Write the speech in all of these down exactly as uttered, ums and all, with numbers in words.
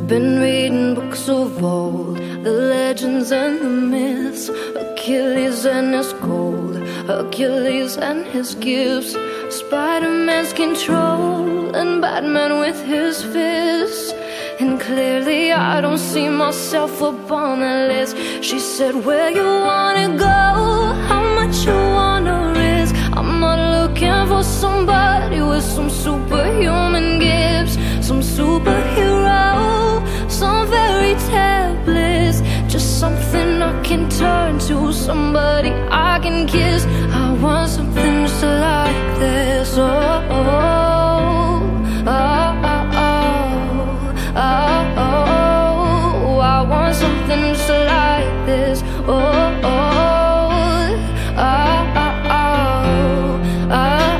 Been reading books of old, the legends and the myths, Achilles and his gold, Hercules and his gifts, Spider-Man's control, and Batman with his fists. And clearly I don't see myself up on that list. She said, where you wanna go, how much you wanna risk. I'm not looking for somebody with some superhuman gifts, some superhero, some fairy tale bliss. Just something I can turn to, somebody I can kiss. I want something just like this. Oh, oh, oh, oh, oh, oh, oh. I want something just like this. Oh, oh, oh, oh, oh, oh, oh.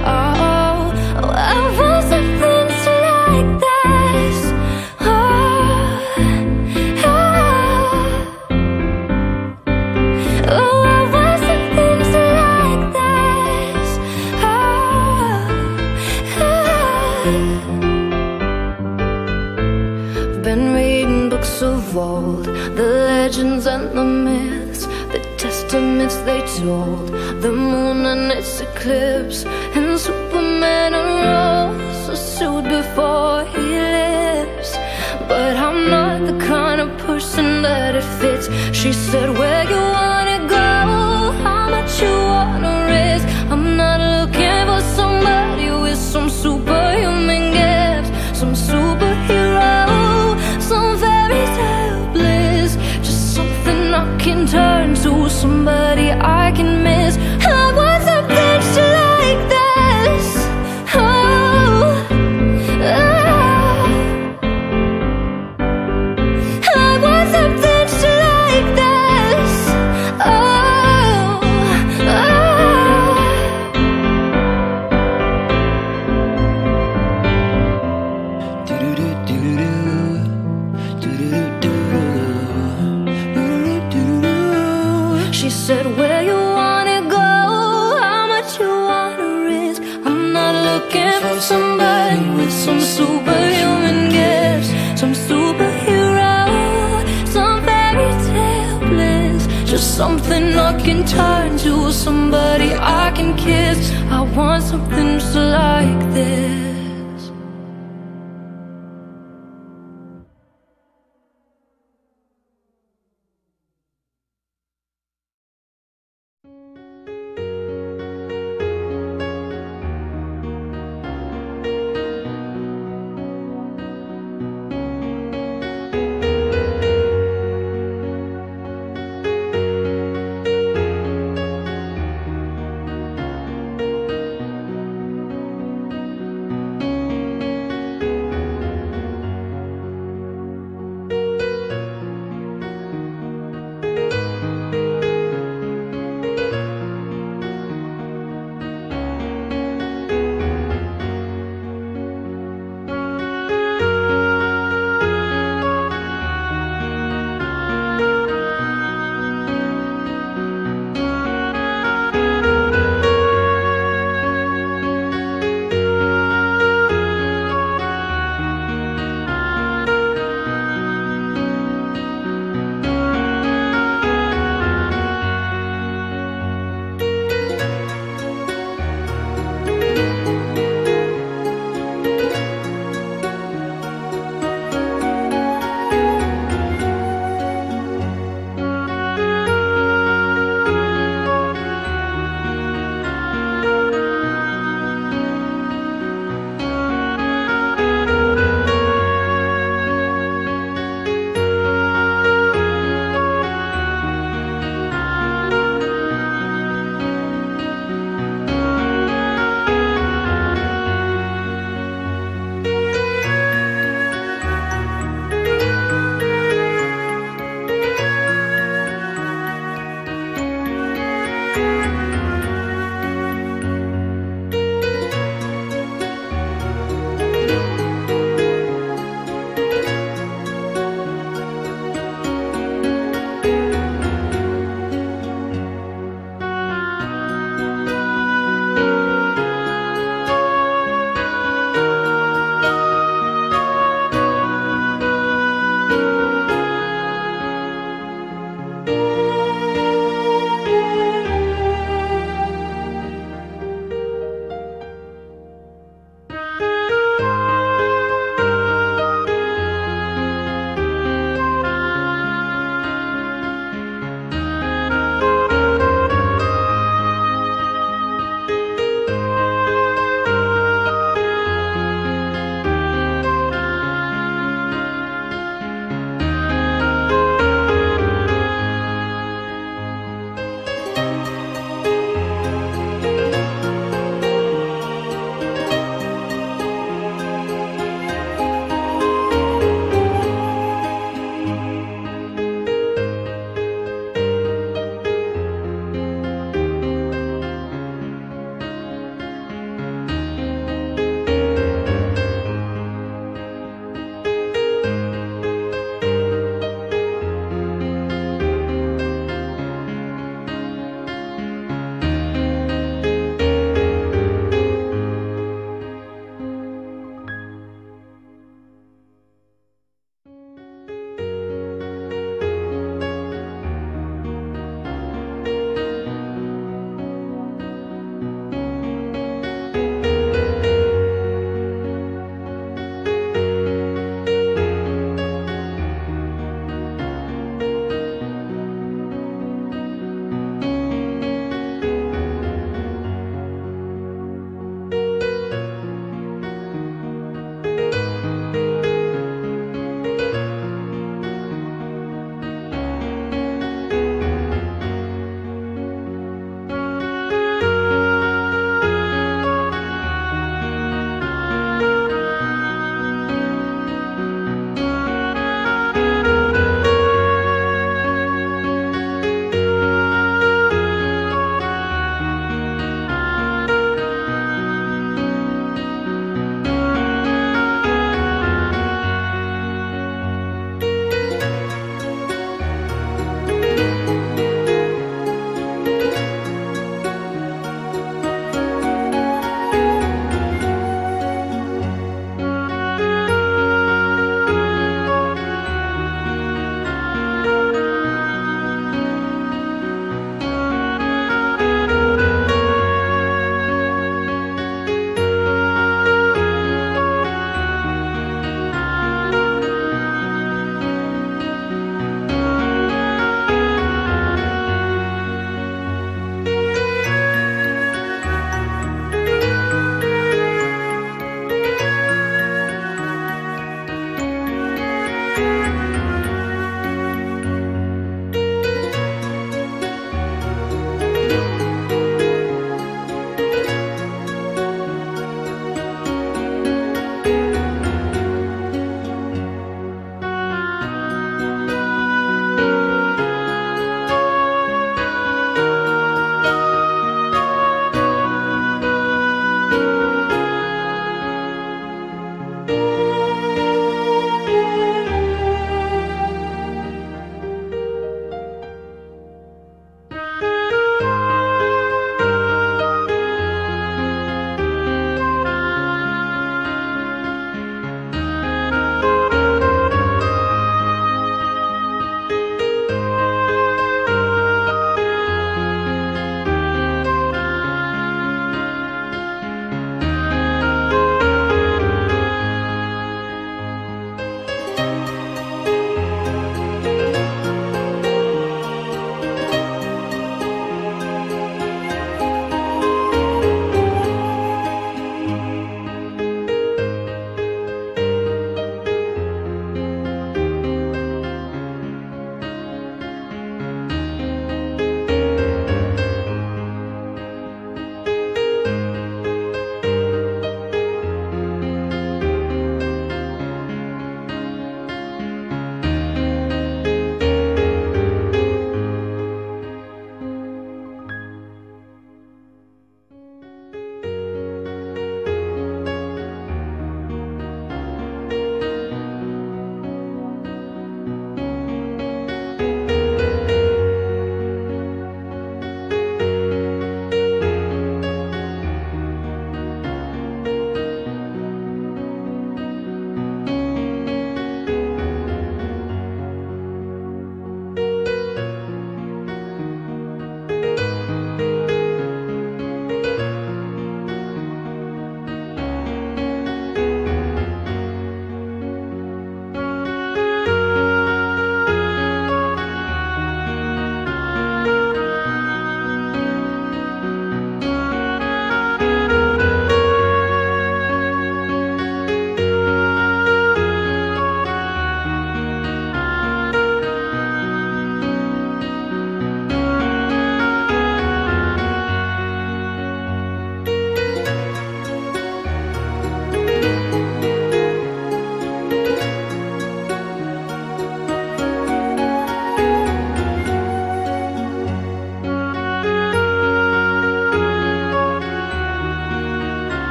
I want something just like this. Oh, oh, oh, I want something just like this. Oh, oh. Been reading books of old, the legends and the myths, the testaments they told, the moon and its eclipse, and Superman unrolls a suit before he lives. But I'm not the kind of person that it fits. She said, where you wanna go, how much you wanna risk. I'm not looking for somebody with some superhuman gifts, some superhero, some fairy tale bliss. Just something I can turn to, somebody I can miss. I want something just like this. Oh, oh. I want something just like this. Oh, oh. She said, where you wanna go, how much you wanna risk. I'm not looking for somebody with some superhuman gifts, some superhero, some fairy tale bliss. Just something I can turn to, somebody I can kiss. I want something just like this.